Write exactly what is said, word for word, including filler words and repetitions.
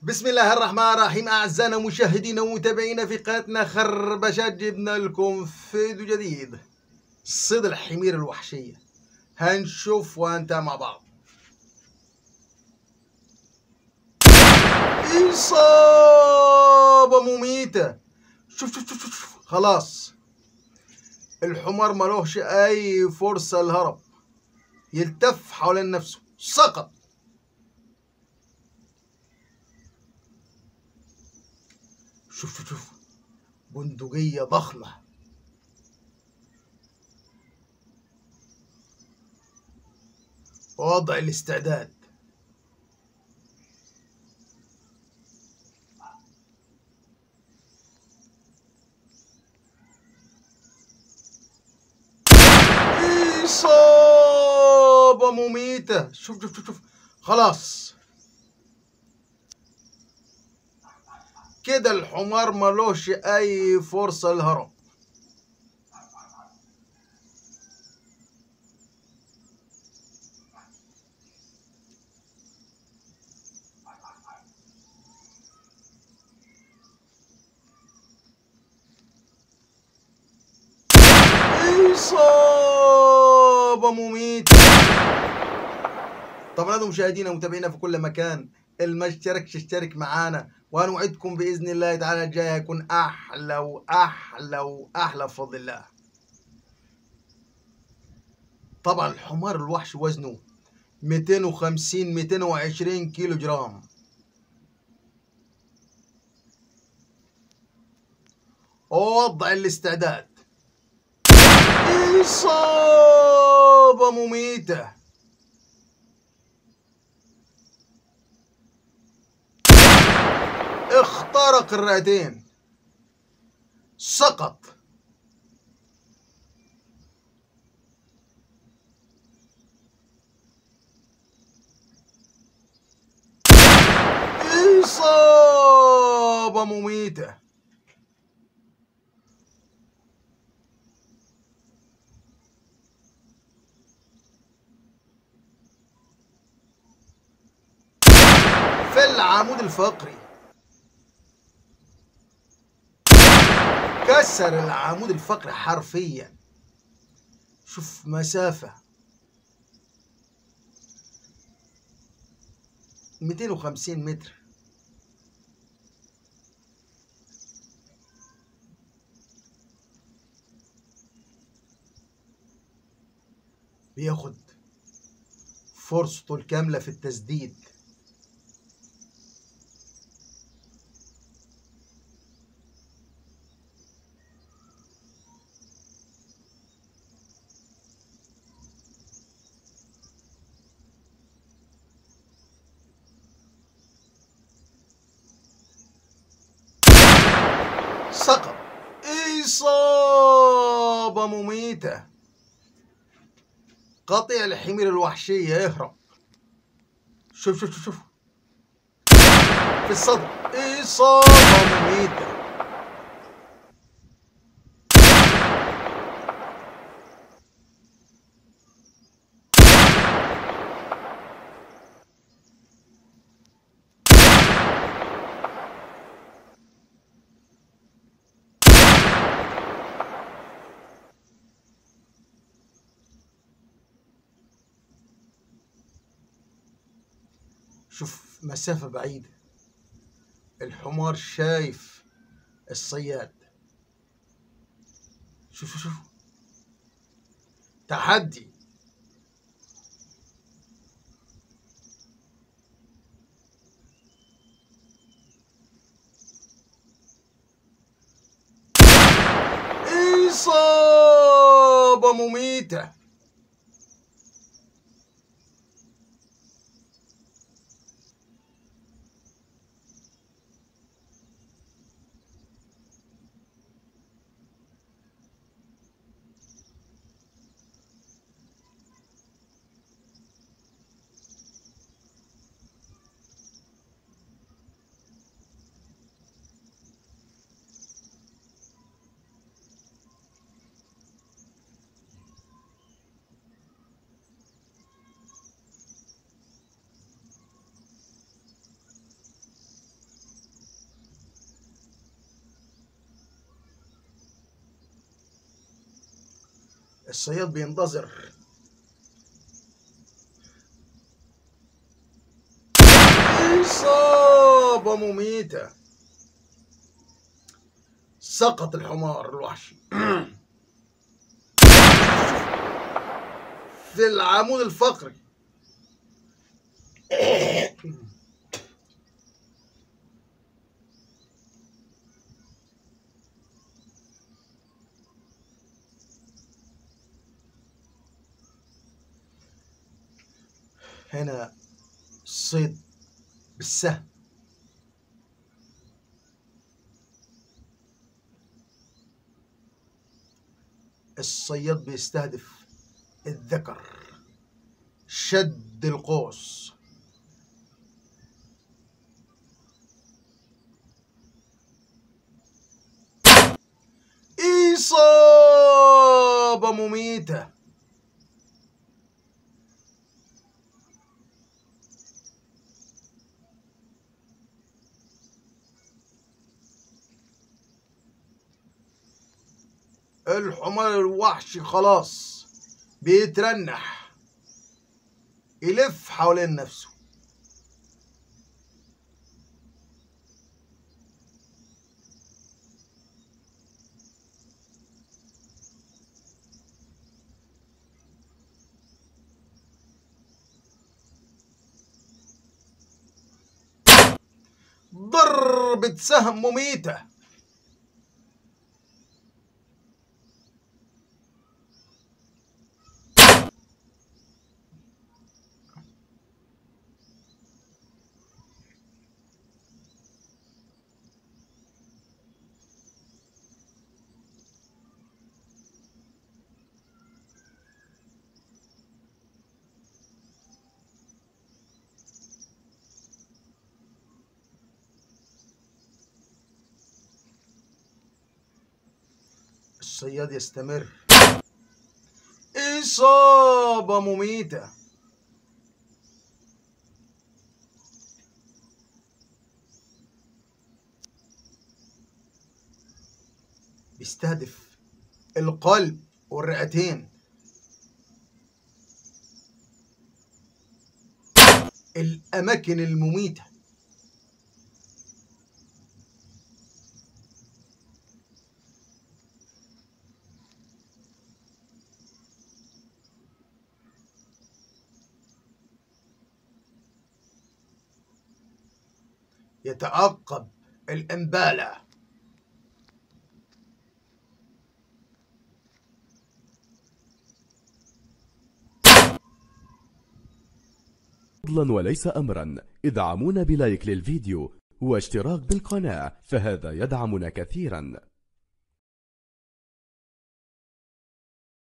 بسم الله الرحمن الرحيم. أعزائنا مشاهدينا ومتابعينا في قناتنا خربشات، جبنا لكم فيديو جديد صيد الحمير الوحشية. هنشوف وهنتابع مع بعض. إصابة مميتة. شوف شوف شوف شوف خلاص الحمار ملوش أي فرصة للهرب، يلتف حوالين نفسه، سقط. شوف شوف شوف بندقية ضخمة. وضع الاستعداد. إصابة مميتة. شوف شوف شوف شوف خلاص كده الحمار ملوش أي فرصة للهرب. إصابة مميتة. طبعا انتم مشاهدينا ومتابعينا في كل مكان، اللي ما اشتركش اشترك معانا، وهنوعدكم باذن الله تعالى الجاي هيكون احلى واحلى واحلى بفضل الله. طبعا الحمار الوحش وزنه مئتين وخمسين مئتين وعشرين كيلو جرام. وضع الاستعداد. إصابة مميتة. اخترق الرئتين، سقط. إصابة مميتة. في العمود الفقري، كسر العمود الفقري حرفيا. شوف مسافة مئتين وخمسين متر. بياخد فرصته الكاملة في التسديد. سقط. إصابة مميتة. قطيع الحمير الوحشية يهرب. شوف شوف شوف شوف في الصدر. إصابة مميتة. شوف مسافة بعيدة، الحمار شايف الصياد. شوف شوف شوف تحدي. إصابة مميتة. الصياد بينتظر. إصابة مميتة. سقط الحمار الوحشي في العمود الفقري. هنا الصيد بالسهم. الصياد بيستهدف الذكر. شد القوس. إصابة مميتة. الحمار الوحشي خلاص بيترنح، يلف حوالين نفسه. ضربة سهم مميتة. الصياد يستمر. إصابة مميتة. بيستهدف القلب والرئتين. الأماكن المميتة. يتعقب الإمبالة. فضلا وليس أمرا ادعمونا بلايك للفيديو واشتراك بالقناة، فهذا يدعمنا كثيرا.